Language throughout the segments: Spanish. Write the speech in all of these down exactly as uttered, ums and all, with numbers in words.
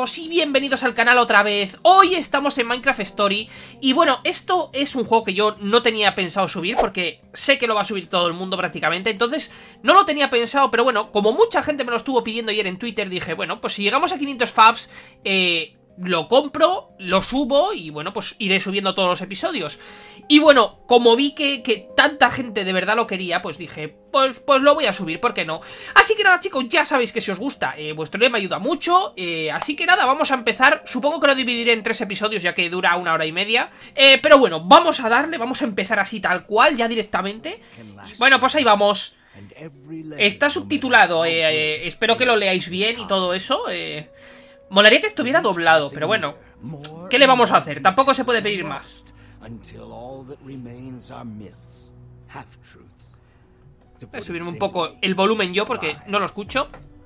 chicos y bienvenidos al canal otra vez. Hoy estamos en Minecraft Story. Y bueno, esto es un juego que yo no tenía pensado subir, porque sé que lo va a subir todo el mundo prácticamente. Entonces no lo tenía pensado, pero bueno, como mucha gente me lo estuvo pidiendo ayer en Twitter, dije, bueno, pues si llegamos a quinientos faps, eh... lo compro, lo subo y bueno, pues iré subiendo todos los episodios. Y bueno, como vi que, que tanta gente de verdad lo quería, pues dije, pues, pues lo voy a subir, ¿por qué no? Así que nada, chicos, ya sabéis que si os gusta, eh, vuestro lema ayuda mucho, eh, así que nada, vamos a empezar. Supongo que lo dividiré en tres episodios, ya que dura una hora y media, eh, pero bueno, vamos a darle, vamos a empezar así tal cual, ya directamente. Y bueno, pues ahí vamos. Está subtitulado, eh, eh, espero que lo leáis bien y todo eso, eh... Molaría que estuviera doblado, pero bueno, ¿qué le vamos a hacer? Tampoco se puede pedir más. Voy a subirme un poco el volumen yo porque no lo escucho.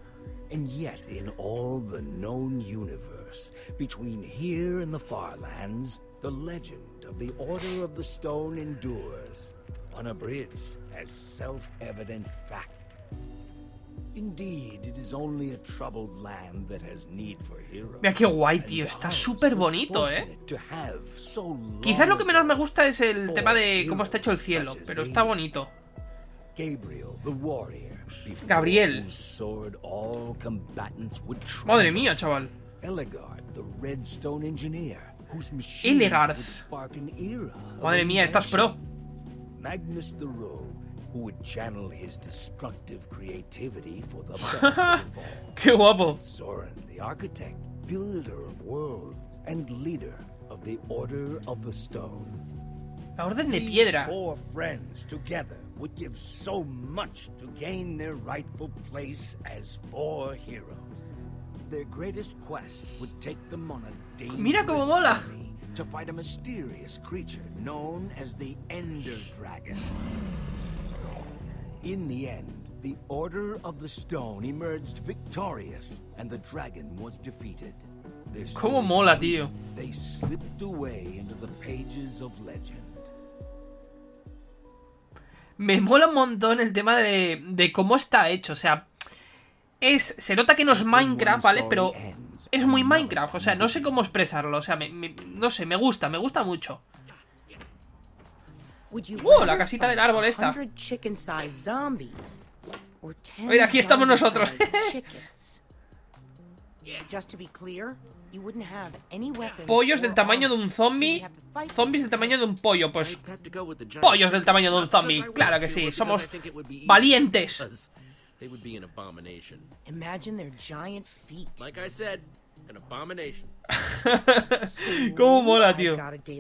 Mira qué guay, tío. Está súper bonito, ¿eh? Quizás lo que menos me gusta es el tema de cómo está hecho el cielo, pero está bonito. Gabriel. Madre mía, chaval. Elegard. Madre mía, estás pro. Who would channel his destructive creativity for the ¡Qué guapo! Soren, the architect, builder of worlds, and leader of the Order of the Stone. La Orden de Piedra. These four friends together would give so much to gain their rightful place as four heroes. Their greatest quest would take them on a dangerous Mira cómo mola. To fight a mysterious creature known as the Ender Dragon. In the end, the Order of the Stone emerged victorious, and the dragon was defeated. Cómo mola, tío. They slipped away into the pages of legend. Me mola un montón el tema de, de cómo está hecho, o sea, es se nota que no es Minecraft, ¿vale? Pero es muy Minecraft, o sea, no sé cómo expresarlo, o sea, me, me, no sé, me gusta, me gusta mucho. ¡Uh! La casita del árbol esta. Mira, aquí estamos nosotros. Pollos del tamaño de un zombie. Zombies del tamaño de un pollo. Pues pollos del tamaño de un zombie. Claro que sí, somos valientes. Cómo mola, tío.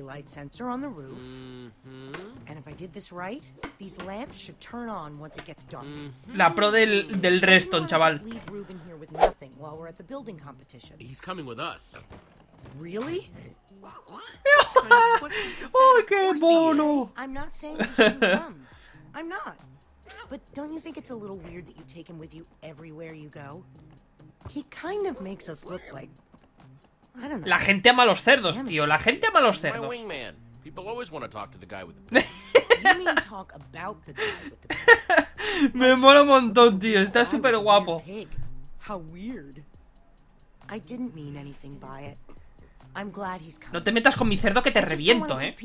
La pro del, del Redstone, chaval. ¡Oh, qué mono! But don't you think it's a little weird that you take him with you everywhere you go? He kind of makes us look like I don't know. La gente ama los cerdos, tío. La gente ama los cerdos. Me mola un montón, tío. Está súper guapo. No te metas con mi cerdo que te reviento, eh.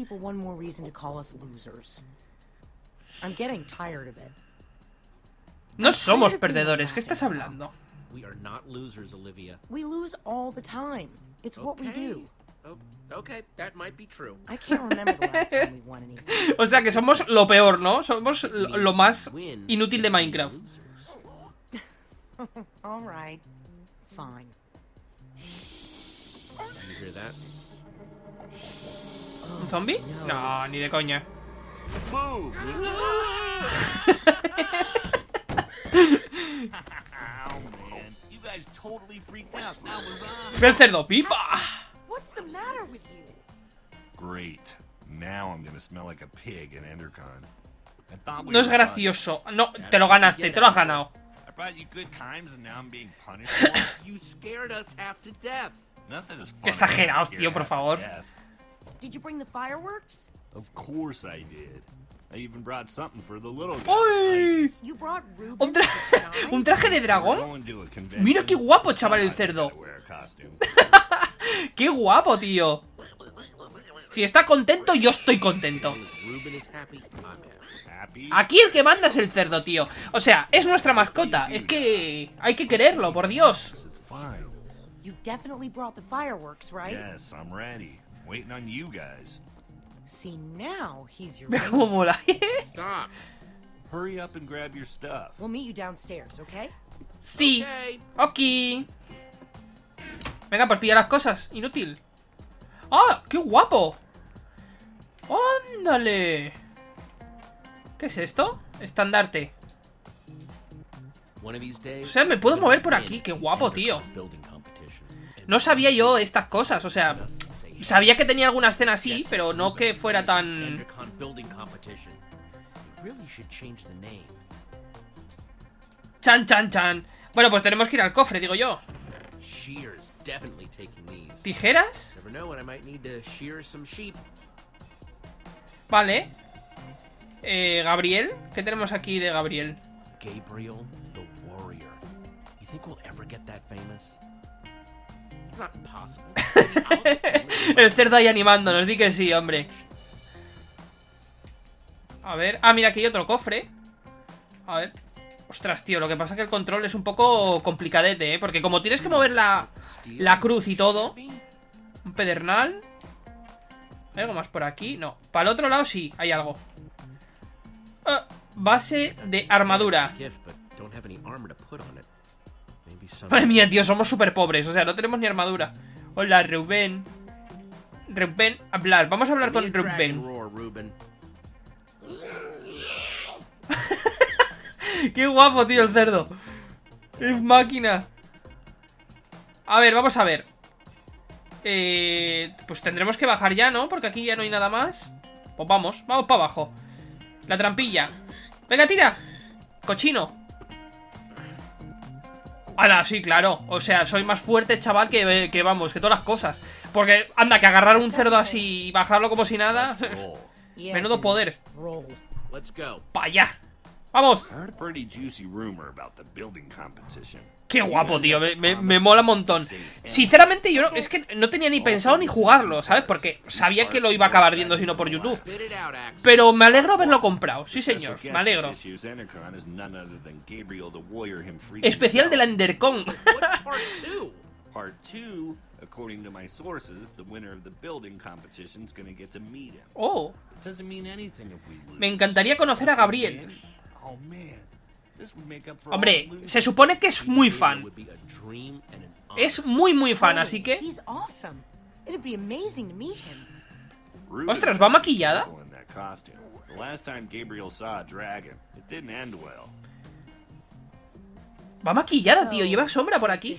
No somos perdedores, ¿qué estás hablando? O sea que somos lo peor, ¿no? Somos lo más inútil de Minecraft. ¿Un zombie? No, ni de coña. Ve el cerdo, pipa. No es gracioso. No, te lo ganaste, te lo has ganado. Qué exagerados, tío, por favor. ¡Uy! ¿Un, tra ¿Un traje de dragón? Mira qué guapo, chaval, el cerdo. ¡Qué guapo, tío! Si está contento, yo estoy contento. Aquí el que manda es el cerdo, tío. O sea, es nuestra mascota. Es que hay que quererlo, por Dios. You definitely brought the fireworks, right? Yes, I'm ready. Waiting on you guys. See, now he's your Ve cómo mola. Stop. Hurry up and grab your stuff. We'll meet you downstairs, okay? Sí. Okay. Ok. Venga, pues pilla las cosas. Inútil. ¡Ah! ¡Qué guapo! ¡Ándale! ¿Qué es esto? Estandarte. O sea, me puedo mover por aquí. ¡Qué guapo, tío! No sabía yo estas cosas, o sea... Sabía que tenía alguna escena así, pero no que fuera tan... Chan, chan, chan. Bueno, pues tenemos que ir al cofre, digo yo. ¿Tijeras? Vale. Eh, Gabriel. ¿Qué tenemos aquí de Gabriel? Gabriel, the warrior. You think we'll ever get that famous? It's not impossible. El cerdo ahí animándonos, di que sí, hombre. A ver, ah, mira, aquí hay otro cofre. A ver. Ostras, tío, lo que pasa es que el control es un poco complicadete, ¿eh? Porque como tienes que mover la, la cruz y todo. Un pedernal. ¿Hay algo más por aquí? No, para el otro lado sí, hay algo. Ah, base de armadura. Madre mía, tío, somos súper pobres. O sea, no tenemos ni armadura. Hola, Rubén. Rubén, hablar. Vamos a hablar con Rubén. Qué guapo, tío, el cerdo. Es máquina. A ver, vamos a ver. Eh, pues tendremos que bajar ya, ¿no? Porque aquí ya no hay nada más. Pues vamos, vamos para abajo. La trampilla. Venga, tira. Cochino. ¡Hala! Sí, claro. O sea, soy más fuerte, chaval, que, que vamos, que todas las cosas. Porque, anda, que agarrar un cerdo así y bajarlo como si nada. Menudo poder. Pa' allá. ¡Vamos! ¡Qué guapo, tío! Me, me, me mola un montón. Sinceramente, yo no, es que no tenía ni pensado ni jugarlo, ¿sabes? Porque sabía que lo iba a acabar viendo si no por YouTube. Pero me alegro haberlo comprado. Sí, señor. Me alegro. Especial de la Endercon. Oh. Me encantaría conocer a Gabriel. Hombre, se supone que es muy fan. Es muy muy fan, así que... Ostras, ¿va maquillada? Va maquillada, tío. Lleva sombra por aquí.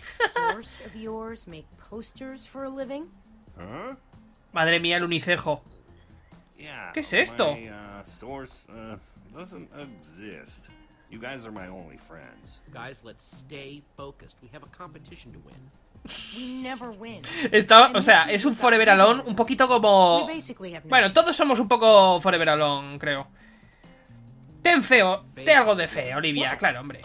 Madre mía, el unicejo. ¿Qué es esto? You guys are my only friends. Guys, let's stay focused. We have a competition to win. We never win. Está, o sea, es un Forever Alone un poquito como... Bueno, todos somos un poco Forever Alone, creo. Ten feo, ten algo de fe, Olivia, claro, hombre.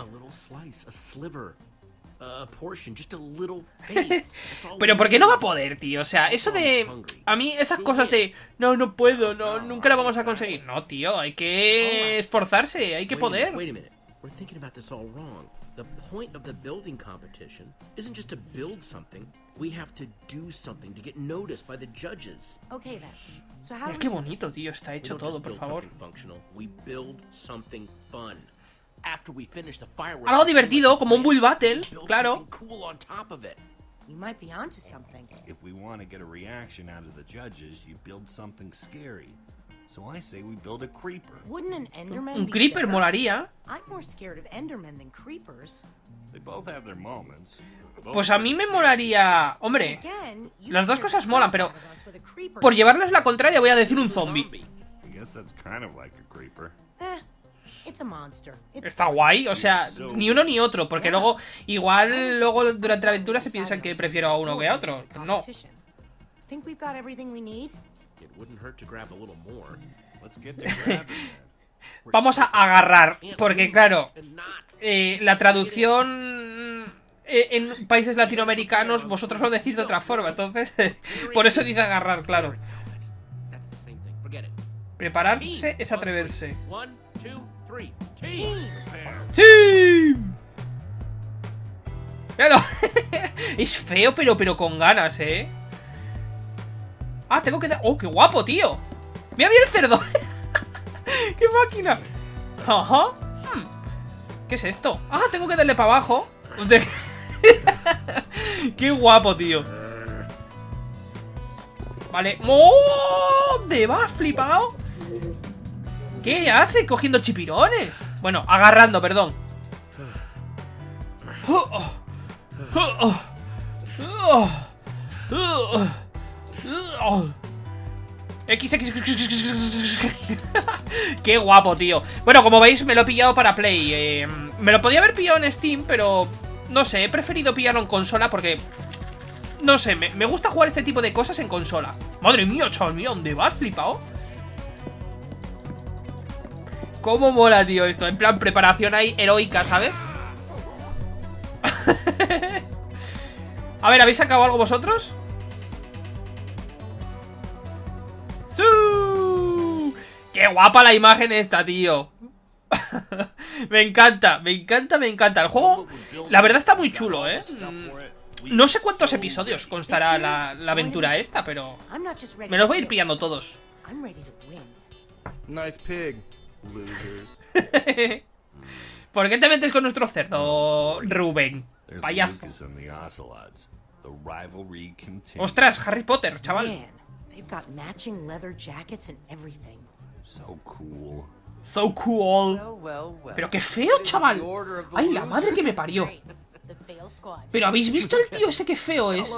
Pero ¿por qué no va a poder, tío? O sea, eso de... A mí esas cosas de... No, no puedo, no, nunca la vamos a conseguir. No, tío, hay que esforzarse, hay que poder. We're thinking about this all wrong. The point of the building competition isn't just to build something. We have to do something to get noticed by the judges. Okay then. So how Mira qué bonito, tío, está hecho todo, por favor. We build something fun. After we finish the fireworks, algo divertido, como un Bull Battle, claro. Cool on top of it. You might be onto something. If we want to get a reaction out of the judges, you build something scary. So I say we build a creeper. Wouldn't an Enderman Un be creeper better? molaría. I'm more scared of Endermen than creepers. They both have their moments. Pues a mí me molaría... Hombre, Again, you las dos scared cosas the molan, crap pero... out of us with a creeper. Por llevarles la contraria voy a decir un zombie. I guess that's kind of like a creeper. Eh, it's a monster. It's Está guay, o sea, ni uno ni otro. Porque luego, igual, luego durante la aventura se piensan que prefiero a uno que a otro. No. Think we've got everything we need? It wouldn't hurt to grab a little more. Let's get to grabbing then. Vamos a agarrar, porque claro, eh, la traducción eh, en países latinoamericanos vosotros lo decís de otra forma. Entonces, por eso dice agarrar, claro. Prepararse es atreverse. ¡Team! ¡Míralo! Es feo, pero, pero con ganas, ¿eh? Ah, tengo que dar... ¡Oh, qué guapo, tío! ¡Mira, mira el cerdo! ¡Qué máquina! Ajá. Hmm. ¿Qué es esto? Ah, tengo que darle para abajo. ¡Qué guapo, tío! Vale. ¡Oh! ¿Dónde vas, flipado? ¿Qué hace cogiendo chipirones? Bueno, agarrando, perdón. X, X, X. Qué guapo, tío. Bueno, como veis, me lo he pillado para Play. eh, Me lo podía haber pillado en Steam, pero no sé, he preferido pillarlo en consola porque... No sé, me, me gusta jugar este tipo de cosas en consola. Madre mía, chaval, mira, ¿dónde vas, flipado? Cómo mola, tío, esto. En plan, preparación ahí heroica, ¿sabes? A ver, ¿habéis sacado algo vosotros? ¡Sú! ¡Qué guapa la imagen esta, tío! Me encanta, me encanta, me encanta. El juego, la verdad, está muy chulo, ¿eh? No sé cuántos episodios constará la, la aventura esta, pero me los voy a ir pillando todos. Nice pig, losers. ¿Por qué te metes con nuestro cerdo, Rubén? Payazo. Ostras, Harry Potter, chaval. So cool. So cool. Pero qué feo, chaval. Ay, la madre que me parió. Pero ¿habéis visto el tío ese que feo es?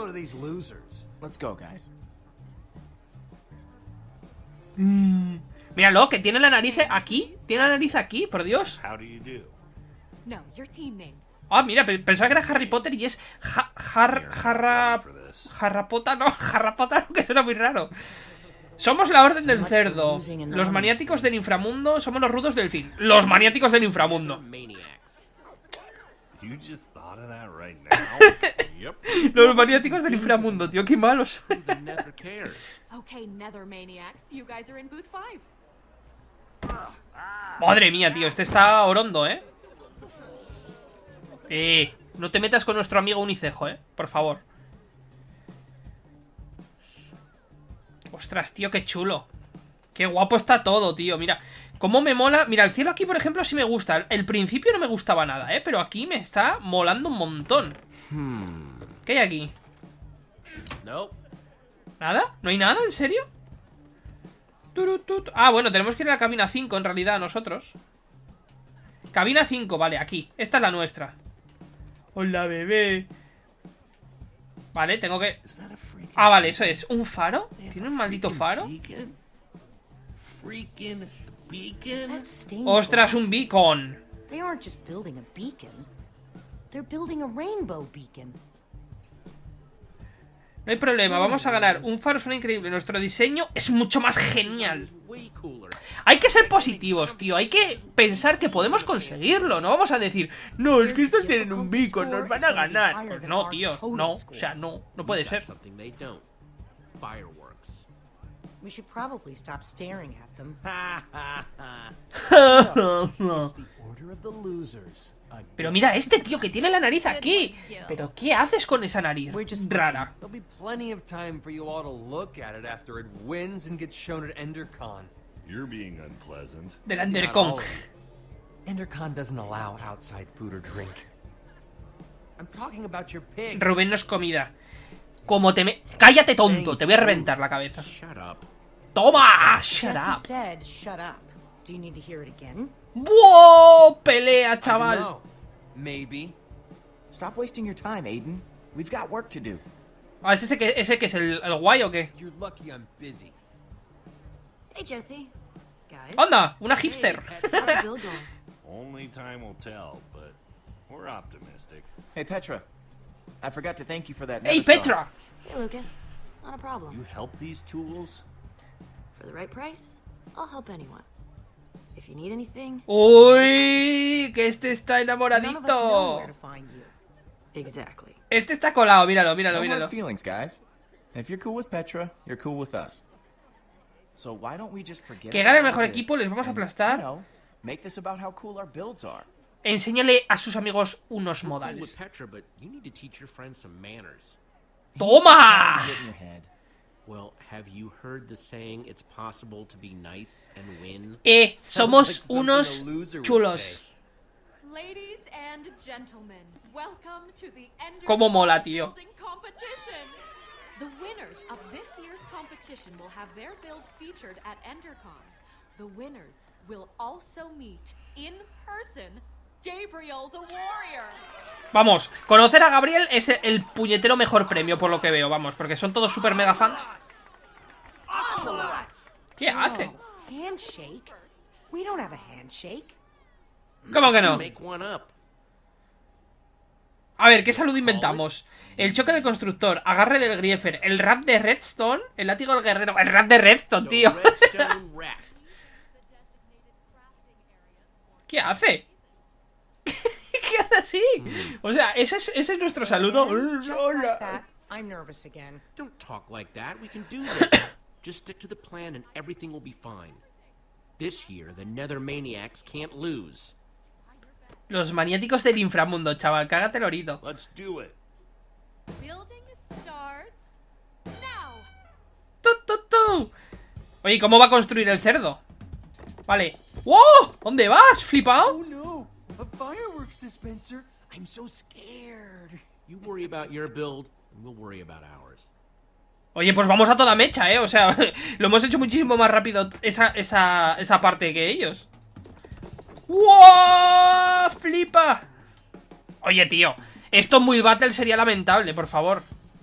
Mm, míralo, que tiene la nariz aquí. Tiene la nariz aquí, por Dios. Ah, mira, pensaba que era Harry Potter y es ja, jar, jarra... Jarrapota, no, jarrapota, que suena muy raro. Somos la Orden del Cerdo. Los maniáticos del inframundo. Somos los rudos del fin. Los maniáticos del inframundo. Los maniáticos del inframundo, tío, qué malos. Madre mía, tío, este está orondo, ¿eh? Eh, no te metas con nuestro amigo Unicejo, ¿eh? Por favor. Ostras, tío, qué chulo. Qué guapo está todo, tío, mira. Cómo me mola. Mira, el cielo aquí, por ejemplo, sí me gusta. El principio no me gustaba nada, ¿eh? Pero aquí me está molando un montón. ¿Qué hay aquí? ¿Nada? ¿No hay nada? ¿En serio? Ah, bueno, tenemos que ir a la cabina cinco, en realidad, nosotros. Cabina cinco, vale, aquí. Esta es la nuestra. Hola, bebé. Vale, tengo que... Ah, vale, eso es. ¿Un faro? ¿Tiene un maldito faro? ¡Ostras, un beacon! No hay problema, vamos a ganar. Un faro suena increíble. Nuestro diseño es mucho más genial. Hay que ser positivos, tío. Hay que pensar que podemos conseguirlo. No vamos a decir, no, es que estos tienen un beacon, nos van a ganar. Pues no, tío, no. O sea, no, no puede ser. We should probably stop staring at them. Pero mira este tío que tiene la nariz aquí. Pero ¿qué haces con esa nariz rara? There'll be plenty of time for you all to look at it after it wins and gets shown at EnderCon. You're being unpleasant. Del EnderCon. EnderCon doesn't allow outside food or drink. I'm talking about your pig. Rubén no es comida. Como te me... ¡Cállate, tonto! Te voy a reventar la cabeza. ¡Toma! ¡Shut up! Said, shut up. Do you need to hear it again? ¡Wow! Pelea, chaval. Maybe. Stop wasting your time, Aiden. We've got work to do. Ah, ¿es ese que, ese que es el, el guay o qué? You're lucky I'm busy. Hey, Josie. Guys. ¡Anda! ¡Una hipster! Only time will tell, but we're optimistic. Hey, Petra. I forgot to thank you for that. ¡Hey, Petra! Hey, Lucas. Not a problem. You help these tools? For the right price, I'll help anyone. If you need anything. ¡Uy! Que este está None of us know enamoradito. where to find you. Exactly. Este está colado, míralo, míralo, No míralo. hard feelings, guys. And if you're cool with Petra, you're cool with us. So why don't we just forget Que gane el about mejor this equipo, les vamos a and, aplastar. you know, make this about how cool our builds are. Enséñale a sus amigos unos We're cool with modales. Petra, but you need to teach your friends some manners. ¡Toma! Get in your head. Well, have you heard the saying it's possible to be nice and win? Eh, somos like something unos a loser would chulos. say. Ladies and gentlemen, welcome to the Endercon Cómo mola, tío. building competition. The winners of this year's competition will have their build featured at Endercon. The winners will also meet in person Gabriel the Warrior. Vamos, conocer a Gabriel es el, el puñetero mejor premio, por lo que veo, vamos, porque son todos super mega fans. ¿Qué hace? Handshake? We don't have a handshake. ¿Cómo que no? Make one up. A ver, ¿qué saludo inventamos? El choque de constructor, agarre del griefer, el rap de Redstone, el látigo del guerrero, el rap de Redstone, The tío. Redstone Rat. ¿Qué hace? ¿Qué hace así? O sea, ese es, ese es nuestro saludo. Just like that, I'm nervous again. Don't talk like that. We can do this. Just stick to the plan and everything will be fine. This year, the Nether Maniacs can't lose. Los maniáticos del inframundo, chaval, cágate el orito. Let's do it. Building starts now. Tu, tu, tu. Oye, ¿cómo va a construir el cerdo? Vale. ¡Wow! ¿Dónde vas, flipao? Oh no! A fireworks dispenser! I'm so scared. You worry about your build, and we'll worry about ours. Oye, pues vamos a toda mecha, ¿eh? O sea, lo hemos hecho muchísimo más rápido esa, esa, esa parte que ellos. ¡Wow! ¡Flipa! Oye, tío, esto en Will Battle sería lamentable, por favor.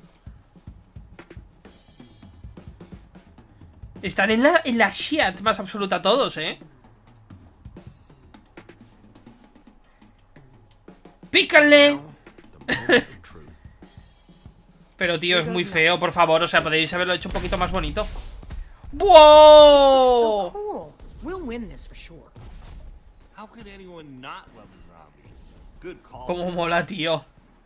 Están en la, en la shit más absoluta todos, ¿eh? ¡Pícanle! Pero, tío, es muy feo, por favor. O sea, podéis haberlo hecho un poquito más bonito. So ¡Wow! cool. We'll win this for sure. How could anyone not love a zombie? Good call. Cómo mola, tío.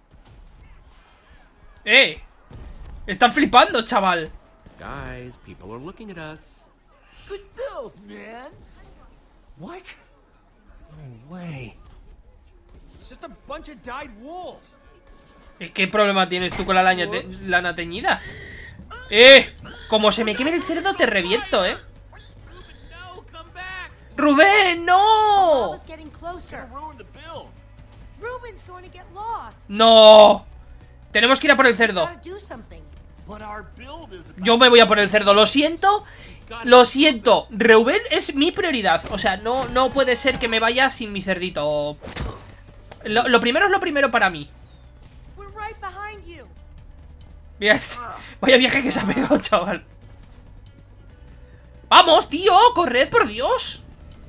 ¡Eh! Están flipando, chaval. Guys, people are looking at us. Good build, man! What? No way. It's just a bunch of dyed wool. ¿Qué problema tienes tú con la laña te lana teñida? ¡Eh! Como se me queme el cerdo, te reviento, ¿eh? No, come back! ¡Rubén, no! It's getting closer. Ruin the build. Ruben's going to get lost. ¡No! Tenemos que ir a por el cerdo. Gotta do something. But our build is about Yo me voy a por el cerdo, lo siento. Lo siento, Reuben es mi prioridad. O sea, no, no puede ser que me vaya sin mi cerdito. Lo, lo primero es lo primero para mí. We're right behind you. Mira este. Vaya viaje que se ha pegado, chaval. ¡Vamos, tío! ¡Corred, por Dios!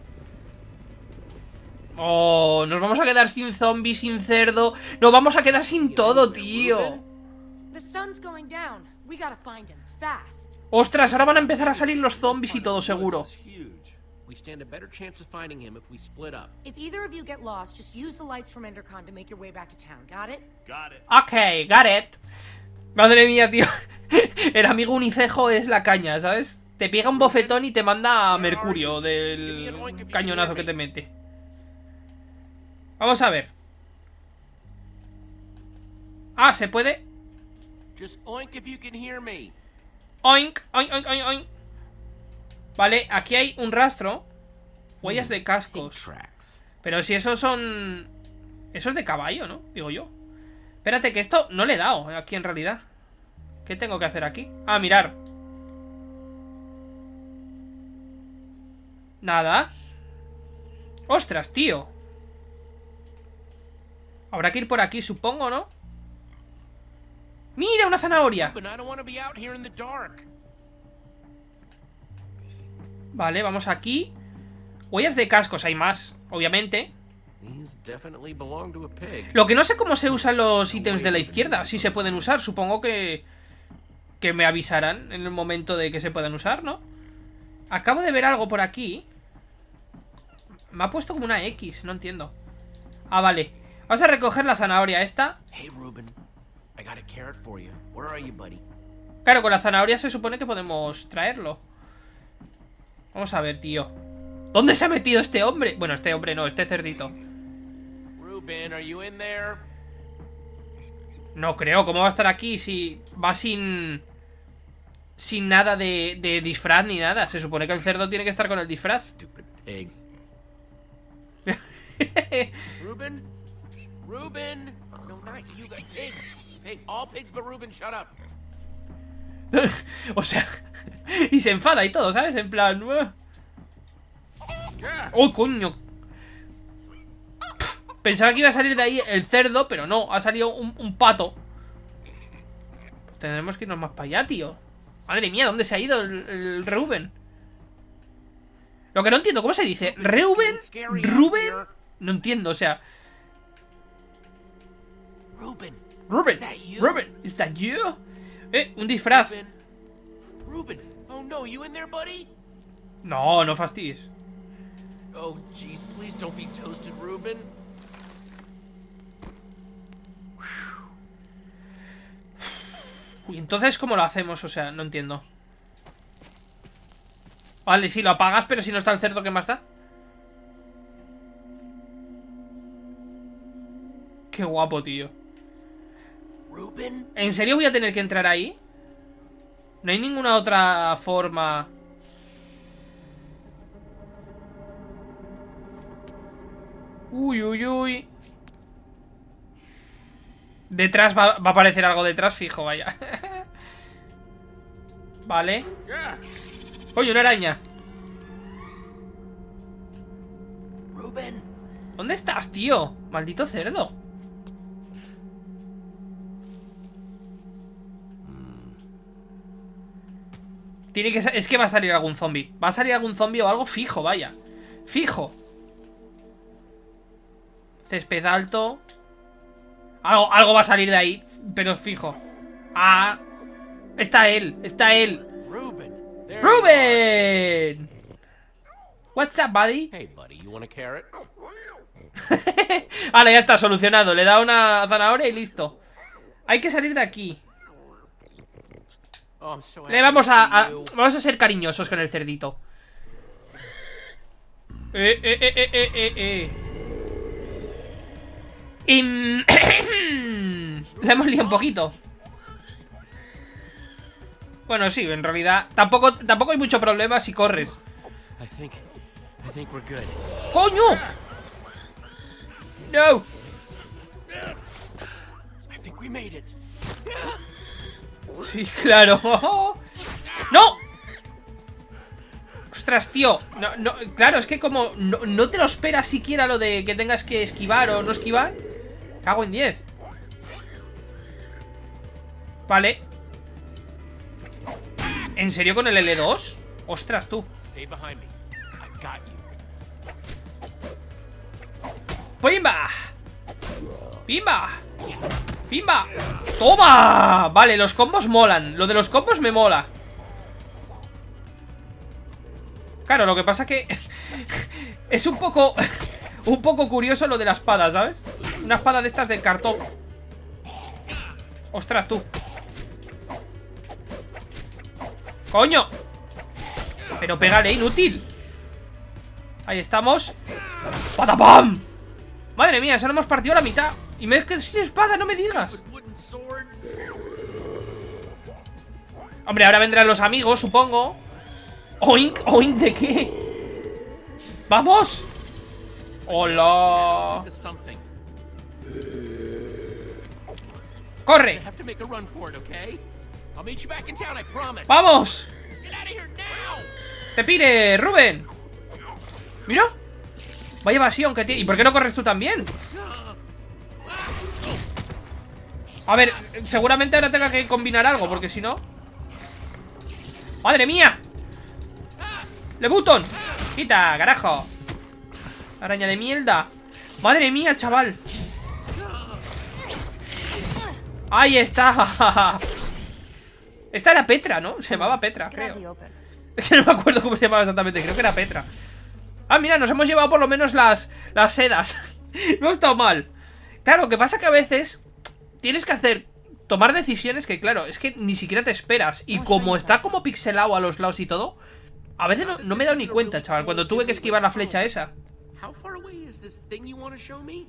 Oh, nos vamos a quedar sin zombies, sin cerdo. Nos vamos a quedar sin todo, tío. The sun's going down. We gotta find him fast. Ostras, ahora van a empezar a salir los zombies y todo, seguro. It's huge. We stand a better chance of finding him if we split up. If either of you get lost, just use the lights from Endercon to make your way back to town. Got it? Got it. Ok, got it. Madre mía, tío. El amigo unicejo es la caña, ¿sabes? Te pega un bofetón y te manda a Mercurio del cañonazo que te mete. Vamos a ver. Ah, ¿se puede? Just oink if you can hear me. Oink, oink, oink, oink, oink. Vale, aquí hay un rastro. Huellas de cascos. Tracks. Pero si esos son... Eso es de caballo, ¿no? Digo yo. Espérate, que esto no le he dado aquí en realidad. ¿Qué tengo que hacer aquí? Ah, mirar. Nada. Ostras, tío. Habrá que ir por aquí, supongo, ¿no? ¡Mira, una zanahoria! But I don't want to be out here in the dark. Vale, vamos aquí. Huellas de cascos, hay más, obviamente. These definitely belong to a pig. Lo que no sé cómo se usan los ítems de la izquierda. Si se pueden usar, supongo que... Que me avisarán en el momento de que se puedan usar, ¿no? Acabo de ver algo por aquí. Me ha puesto como una X, no entiendo. Ah, vale. Vas a recoger la zanahoria esta. Hey, Ruben. I got a carrot for you. Where are you, buddy? Claro, con la zanahoria se supone que podemos traerlo. Vamos a ver, tío. ¿Dónde se ha metido este hombre? Bueno, este hombre no, este cerdito. Ruben, are you in there? No creo, ¿cómo va a estar aquí si va sin... sin nada de, de disfraz ni nada? Se supone que el cerdo tiene que estar con el disfraz. Stupid pigs. Ruben? Ruben? No, not you guys. Pigs. Pig. All pigs but Ruben, shut up. O sea, y se enfada y todo, ¿sabes? En plan... ¡Oh, coño! Pensaba que iba a salir de ahí el cerdo, pero no, ha salido un, un pato. Tendremos que irnos más para allá, tío. Madre mía, ¿dónde se ha ido el, el Reuben? Lo que no entiendo, ¿cómo se dice? ¿Reuben? ¿Ruben? No entiendo, o sea... Ruben. Ruben. Ruben. ¿Es that you? Eh, un disfraz. Ruben. Ruben. Oh no, you in there, buddy? No, no fastidies. Oh, jeez, please don't be toasted, Ruben. Y entonces, ¿cómo lo hacemos? O sea, no entiendo. Vale, sí, lo apagas, pero si no está el cerdo, ¿qué más da? Qué guapo, tío. Ruben. ¿En serio voy a tener que entrar ahí? No hay ninguna otra forma. Uy, uy, uy. Detrás va, va a aparecer algo detrás, fijo, vaya. Vale. Oye, una araña. Ruben. ¿Dónde estás, tío? Maldito cerdo. Tiene que es que va a salir algún zombie. Va a salir algún zombie o algo fijo, vaya. Fijo. Césped alto. Algo, algo va a salir de ahí, pero fijo. Ah, está él, está él. Ruben. Ruben. What's up, buddy? Hey, buddy, you want a carrot? Vale, ya está solucionado. Le da una zanahoria y listo. Hay que salir de aquí. Oh, I'm so Le vamos a, a vamos a ser cariñosos con el cerdito. Eh, eh, eh, eh, eh, eh, eh. Y... Le hemos liado un poquito. Bueno, sí, en realidad Tampoco, tampoco hay mucho problema si corres. I think, I think we're good. ¡Coño! No. I think we made it. Sí, claro. ¡No! Ostras, tío. No, no, claro, es que como no, no te lo esperas siquiera lo de que tengas que esquivar o no esquivar. Cago en diez. Vale. ¿En serio con el L dos? Ostras, tú. ¡Pimba! ¡Pimba! ¡Pimba! ¡Toma! Vale, los combos molan. Lo de los combos me mola. Claro, lo que pasa que es un poco un poco curioso lo de la espada, ¿sabes? Una espada de estas de cartón. Ostras, tú. ¡Coño! Pero pégale, inútil. Ahí estamos. ¡Patapam! Madre mía, ya no hemos partido la mitad. Y me quedo sin espada, no me digas. Hombre, ahora vendrán los amigos, supongo. Oink, oink, ¿de qué? ¡Vamos! ¡Hola! ¡Corre! ¡Vamos! ¡Te pide, Rubén! ¡Mira! Vaya evasión que tiene. ¿Y por qué no corres tú también? A ver, seguramente ahora tenga que combinar algo, porque si no... ¡Madre mía! ¡Le button! ¡Quita, carajo! Araña de mierda. ¡Madre mía, chaval! ¡Ahí está! Esta era Petra, ¿no? Se llamaba Petra, creo. Es que no me acuerdo cómo se llamaba exactamente. Creo que era Petra. Ah, mira, nos hemos llevado por lo menos las, las sedas. No ha estado mal. Claro, lo que pasa que a veces tienes que hacer, tomar decisiones que, claro, es que ni siquiera te esperas. Y como está como pixelado a los lados y todo, a veces no, no me he dado ni cuenta, chaval, cuando tuve que esquivar la flecha esa. How far away is this thing you want to show me?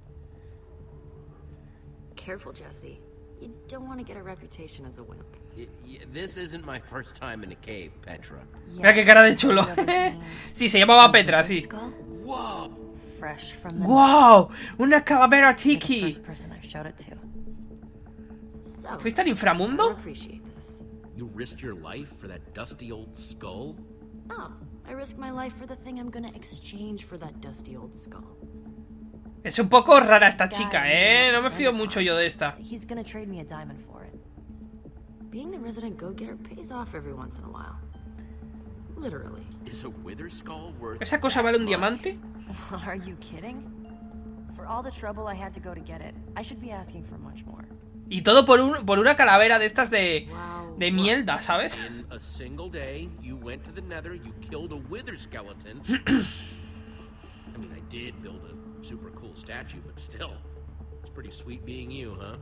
Careful, Jesse. You don't want to get a reputation as a wimp. Y- y- This isn't my first time in a cave, Petra. Mira qué cara de chulo. Sí, se llamaba Petra, sí. Skull? Whoa! Fresh from the ¡Guau! Una calavera You're the tiki. first person I've showed it to. So, ¿Fuiste al I inframundo? appreciate this. You risked your life for that dusty old skull? No, I risk my life for the thing I'm gonna exchange for that dusty old skull. Es un poco rara esta chica, ¿eh? No me fío mucho yo de esta. He's gonna trade me a diamond for it. Being the resident go-getter pays off every once in a while. Literally. Is a wither skull worth ¿Esa cosa vale un that diamante? Are you kidding? For all the trouble I had to go to get it, I should be asking for much more. Y todo por, un, por una calavera de estas de, Wow. de mierda, ¿sabes? much? In a single day, you went to the nether, you killed a wither skeleton. I mean, I did build a super cool statue, but still. It's pretty sweet being you, huh?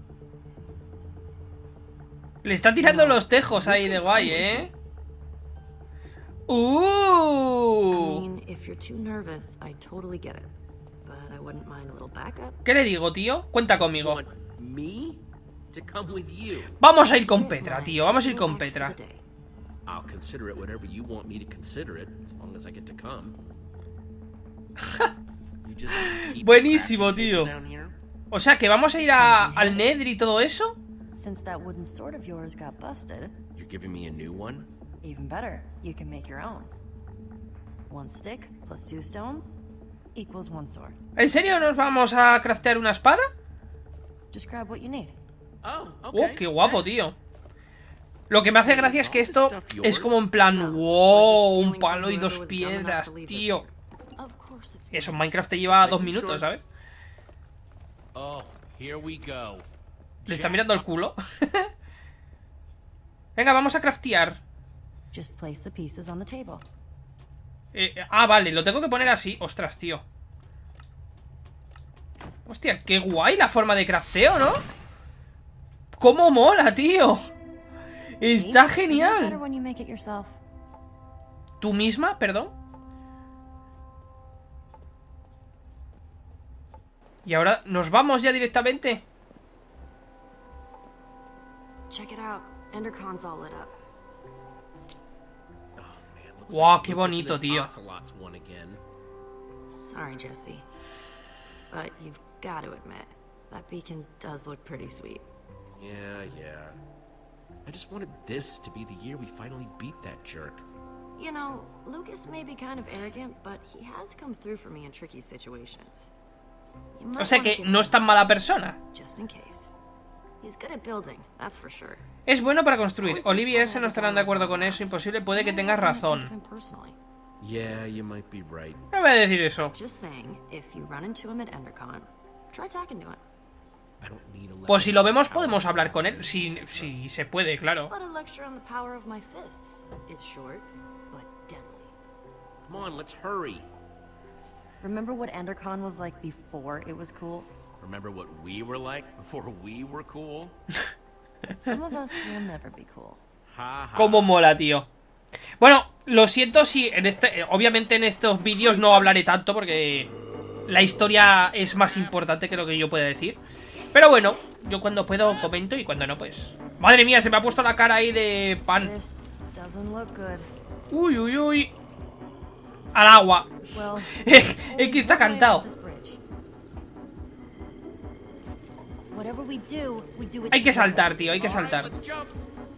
Le está tirando los tejos ahí de guay, ¿eh? I ¡Uh! mean, if you're too nervous, I totally get it. But I wouldn't mind a little backup. ¿Qué le digo, tío? Cuenta You conmigo. want me to come with you? Vamos a ir con Petra, tío. Vamos a ir con Relax for Petra. the day. I'll consider it whatever you want me to consider it, as long as I get to come. You just keep Buenísimo, crafting tío. tables down here? O sea, que vamos a ir a, al Nether y todo eso. Since that wooden sword of yours got busted, You're giving me a new one? even better, you can make your own. One stick plus two stones equals one sword. ¿En serio nos vamos a craftear una espada? Just grab what you need. Oh, ¡Oh, okay. qué guapo, thanks. tío! Lo que me hace gracia es que esto es como en plan, wow, un palo y dos piedras, tío. Of course it's Eso en Minecraft te lleva dos minutos, ¿sabes? Oh, here we go. Le está mirando el culo. Venga, vamos a craftear. Just place the pieces on the table. Eh, ah, vale, lo tengo que poner así. Ostras, tío. Hostia, qué guay la forma de crafteo, ¿no? ¡Cómo mola, tío! Está Better genial. when you make it yourself. ¿Tú misma? Perdón. Y ahora nos vamos ya directamente. Check it out. Endercon's all lit up. Oh, man, looks Wow, like qué Lucas and bonito, his tío. ocelots won again. Sorry, Jesse. But you've got to admit, that beacon does look pretty sweet. Yeah, yeah. I just wanted this to be the year we finally beat that jerk. You know, Lucas may be kind of arrogant, but he has come through for me in tricky situations. You might O sea wanna que get no es tan mala persona. just in case. He's good at building, that's for sure. Es bueno para construir. Olivia y ese no estarán de acuerdo con eso. Imposible, puede que tengas razón. Him personally. Yeah, you might be right. No voy a decir eso. Just saying, if you run into him at EnderCon, try talking to him. I don't need a Pues si lo vemos power. podemos hablar con él. Si, si se puede, claro. But a lecture on the power of my fists. It's short, but deadly. Come on, let's hurry. Remember what EnderCon was like before it was cool? Remember what we were like before we were cool? Some of us will never be cool. Ha ha. Cómo mola, tío. Bueno, lo siento si en este, obviamente en estos vídeos no hablaré tanto porque la historia es más importante que lo que yo pueda decir. Pero bueno, yo cuando puedo comento y cuando no, pues... Madre mía, se me ha puesto la cara ahí de pan. This doesn't look good. Uy, uy, uy. Al agua. Well, Es que está cantado. this bridge. Whatever we do, we do it Hay que together. saltar, tío, hay que All right, saltar. let's jump.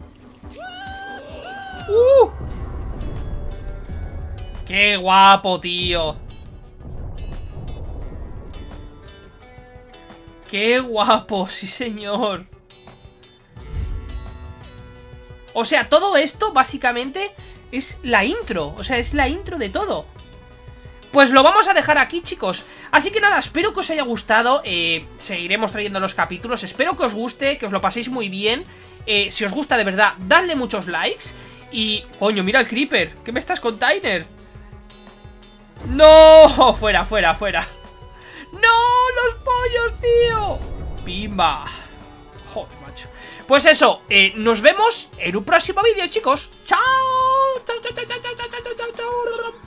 ¡Uh! ¡Qué guapo, tío! ¡Qué guapo! ¡Sí, señor! O sea, todo esto, básicamente, es la intro. O sea, es la intro de todo. Pues lo vamos a dejar aquí, chicos. Así que nada, espero que os haya gustado. eh, Seguiremos trayendo los capítulos. Espero que os guste, que os lo paséis muy bien. eh, Si os gusta de verdad, dadle muchos likes. Y... coño, mira el creeper. ¿Qué me estás, container? ¡No! Fuera, fuera, fuera. ¡No! ¡Los pollos, tío! ¡Pimba! Joder, macho. Pues eso, eh, nos vemos en un próximo vídeo, chicos. ¡Chao! ¡Chao, chao, chao, chao, chao, chao, chao, chao!